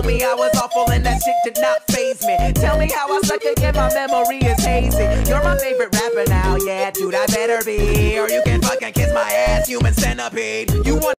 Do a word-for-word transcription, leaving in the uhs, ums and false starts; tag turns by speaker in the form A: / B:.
A: told me I was awful and that shit did not faze me. Tell me how I suck again, my memory is hazy. You're my favorite rapper now, yeah, dude, I better be. Or you can fucking kiss my ass, human centipede. You want